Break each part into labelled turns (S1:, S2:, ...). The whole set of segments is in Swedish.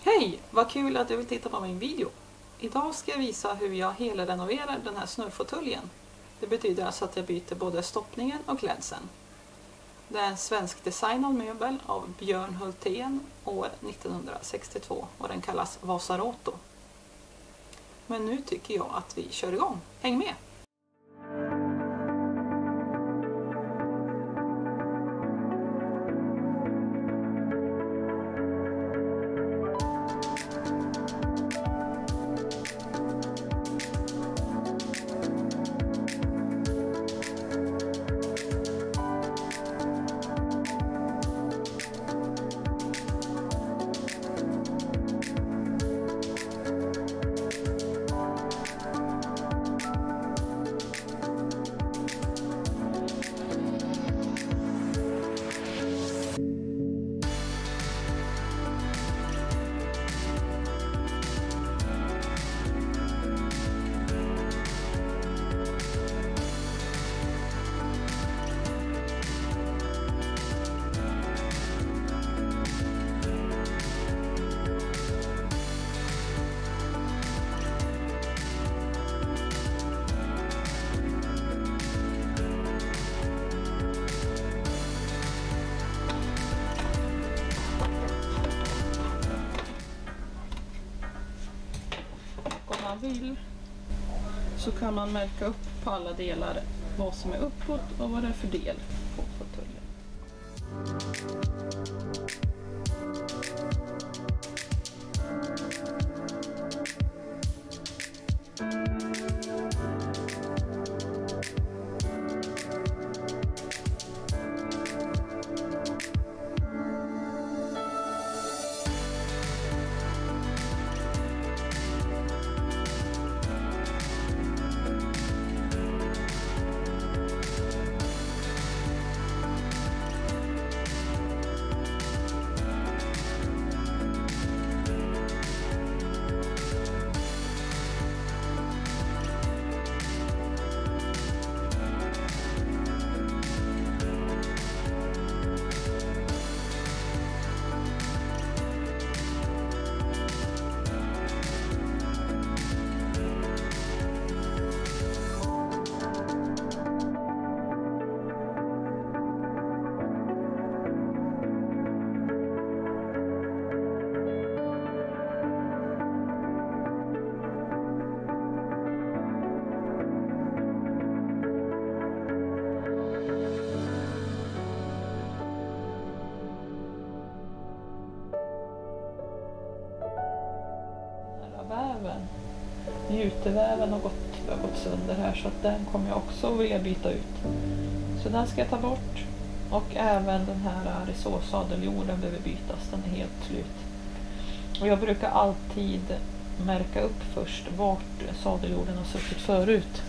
S1: Hej! Vad kul att du vill titta på min video. Idag ska jag visa hur jag helrenoverar den här snurrfåtöljen. Det betyder alltså att jag byter både stoppningen och klädseln. Det är en svensk designad möbel av Björn Hultén år 1962 och den kallas Vasaroto. Men nu tycker jag att vi kör igång. Häng med! Om man vill så kan man märka upp på alla delar vad som är uppåt och vad det är för del på fåtöljen. Väven, juteväven har gått sönder här, så att den kommer jag också vilja byta ut. Så den ska jag ta bort, och även den här resårsadeljorden behöver bytas, den är helt slut. Och jag brukar alltid märka upp först vart sadeljorden har suttit förut.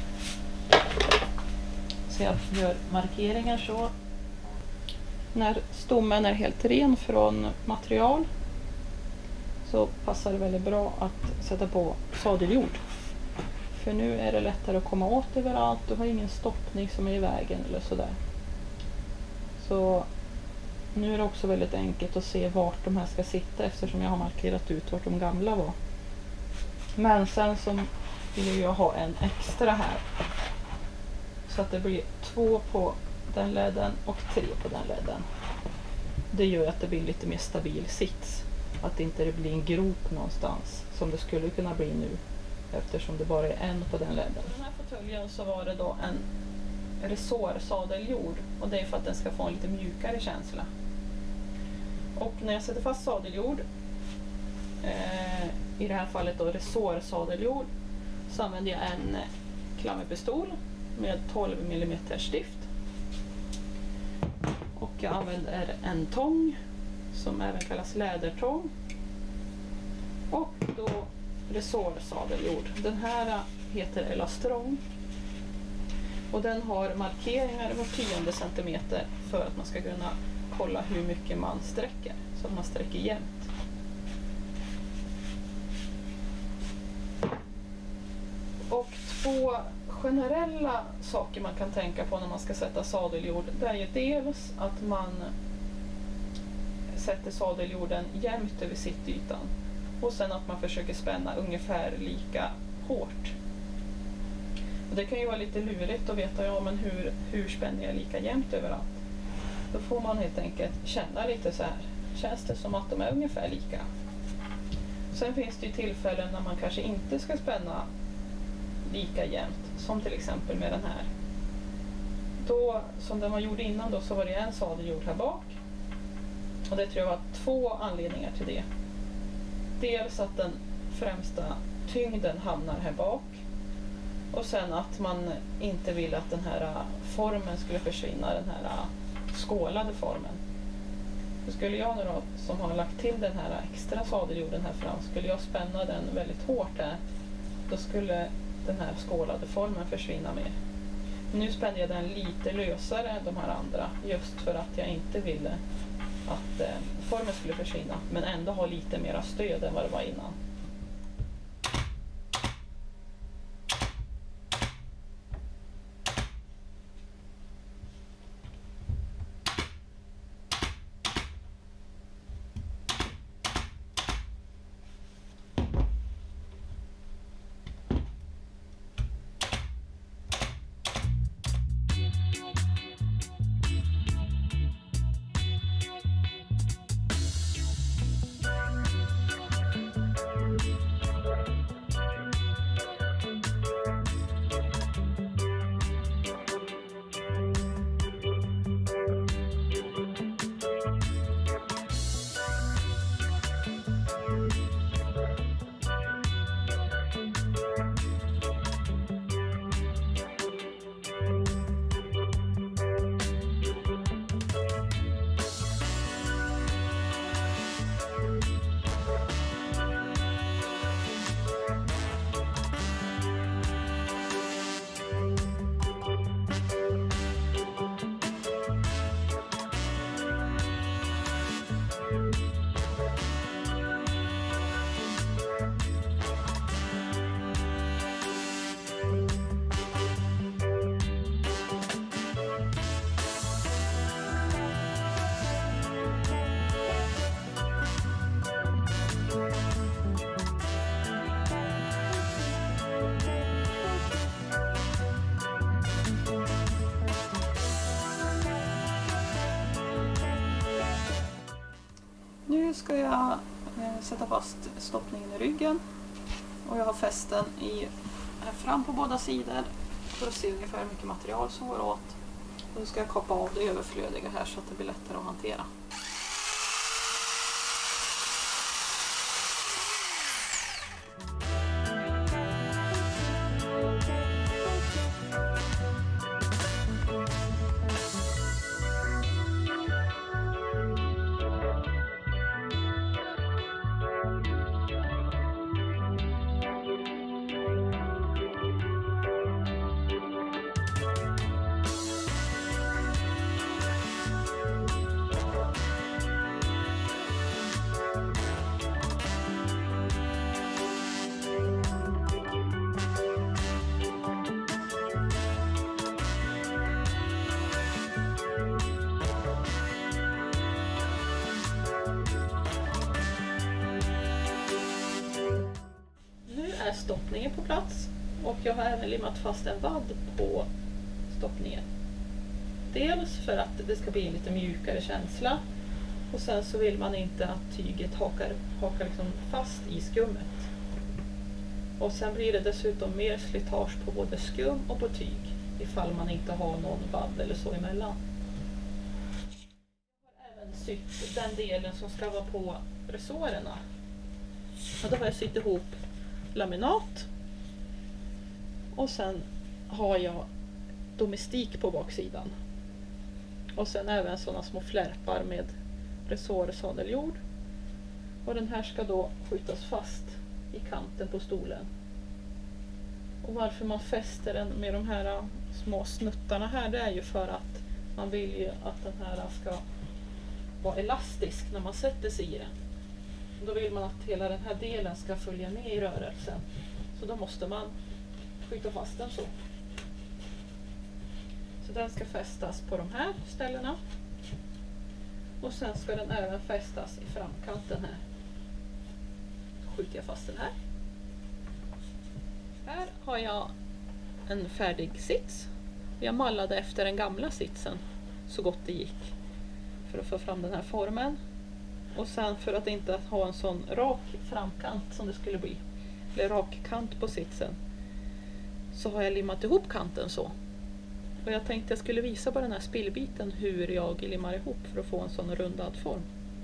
S1: Så jag gör markeringar så. När stommen är helt ren från material så passar det väldigt bra att sätta på sadeljord. För nu är det lättare att komma åt överallt. Du har ingen stoppning som är i vägen eller sådär. Så nu är det också väldigt enkelt att se vart de här ska sitta, eftersom jag har markerat ut vart de gamla var. Men sen så vill jag ha en extra här. Så att det blir 2 på den ledden och 3 på den ledden. Det gör att det blir lite mer stabil sits. Att inte det blir en grop någonstans som det skulle kunna bli nu, eftersom det bara är en på den ledden. På den här fåtöljen så var det då en resårsadeljord, och det är för att den ska få en lite mjukare känsla. Och när jag sätter fast sadeljord, i det här fallet då resårsadeljord, så använder jag en klammerpistol med 12 mm stift. Och jag använder en tång som även kallas lädertång, och då resårsadeljord. Den här heter elastrång, och den har markeringar var 10 centimeter för att man ska kunna kolla hur mycket man sträcker, så att man sträcker jämnt. Och 2 generella saker man kan tänka på när man ska sätta sadeljord, det är ju dels att man sätter sadeljorden jämnt över sittytan. Och sen att man försöker spänna ungefär lika hårt. Och det kan ju vara lite lurigt att veta, ja men hur spänner jag lika jämnt överallt? Då får man helt enkelt känna lite så här. Känns det som att de är ungefär lika? Sen finns det ju tillfällen när man kanske inte ska spänna lika jämnt. Som till exempel med den här. Då, som den var gjord innan då, så var det en sadeljord här bak. Och det tror jag var 2 anledningar till det. Dels att den främsta tyngden hamnar här bak. Och sen att man inte vill att den här formen skulle försvinna, den här skålade formen. Så skulle jag nu då, som har lagt till den här extra sadeljorden här fram, skulle jag spänna den väldigt hårt här, då skulle den här skålade formen försvinna mer. Nu spände jag den lite lösare än de här andra, just för att jag inte ville att formen skulle försvinna, men ändå ha lite mera stöd än vad det var innan. Nu ska jag sätta fast stoppningen i ryggen och jag har fäst den här fram på båda sidor för att se ungefär hur mycket material som går åt. Och då ska jag kapa av det överflödiga här så att det blir lättare att hantera. Stoppningen på plats och jag har även limmat fast en vadd på stoppningen. Dels för att det ska bli en lite mjukare känsla och sen så vill man inte att tyget hakar liksom fast i skummet. Och sen blir det dessutom mer slitage på både skum och på tyg ifall man inte har någon vadd eller så emellan. Jag har även sytt den delen som ska vara på resårerna. Och då har jag sytt ihop laminat och sen har jag domestik på baksidan och sen även sådana små flärpar med resårsadeljord och den här ska då skjutas fast i kanten på stolen. Och varför man fäster den med de här små snuttarna här, det är ju för att man vill ju att den här ska vara elastisk när man sätter sig i den. Då vill man att hela den här delen ska följa med i rörelsen. Så då måste man skjuta fast den så. Så den ska fästas på de här ställena. Och sen ska den även fästas i framkanten här. Skjuter jag fast den här. Här har jag en färdig sits. Jag mallade efter den gamla sitsen så gott det gick för att få fram den här formen. Och sen för att inte ha en sån rak framkant som det skulle bli, eller rak kant på sitsen, så har jag limmat ihop kanten så. Och jag tänkte jag skulle visa på den här spillbiten hur jag limmar ihop för att få en sån rundad form.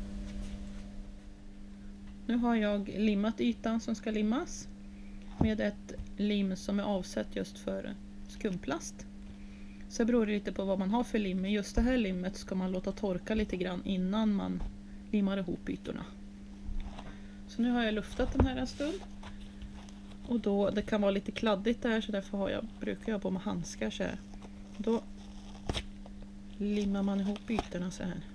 S1: Nu har jag limmat ytan som ska limmas med ett lim som är avsett just för skumplast. Så beror det lite på vad man har för lim. Men just det här limmet ska man låta torka lite grann innan man limmar ihop ytorna. Så nu har jag luftat den här en stund. Och då, det kan vara lite kladdigt det här, så därför brukar jag på med handskar så här. Då limmar man ihop ytorna så här.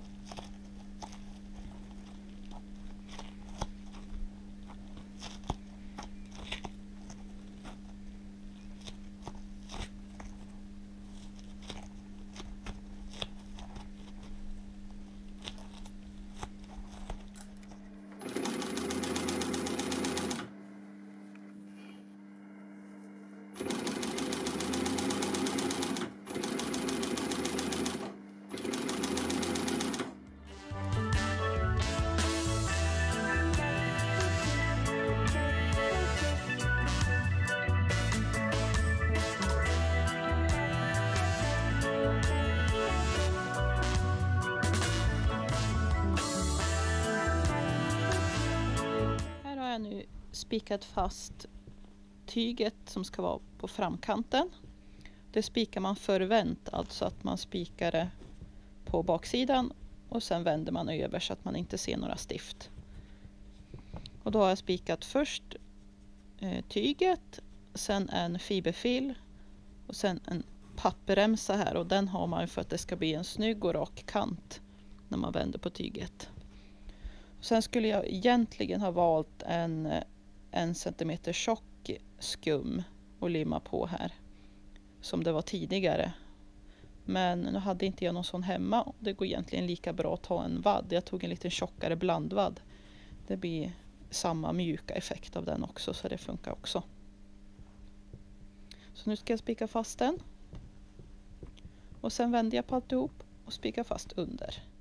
S1: Jag nu spikat fast tyget som ska vara på framkanten. Det spikar man förvänt, alltså att man spikar det på baksidan och sen vänder man över så att man inte ser några stift. Och då har jag spikat först tyget, sen en fiberfil och sen en papperremsa här, och den har man för att det ska bli en snygg och rak kant när man vänder på tyget. Sen skulle jag egentligen ha valt en centimeter tjock skum och limma på här som det var tidigare. Men nu hade inte jag någon sån hemma. Det går egentligen lika bra att ta en vadd. Jag tog en lite tjockare blandvadd. Det blir samma mjuka effekt av den också, så det funkar också. Så nu ska jag spika fast den. Och sen vänder jag på alltihop och spikar fast under.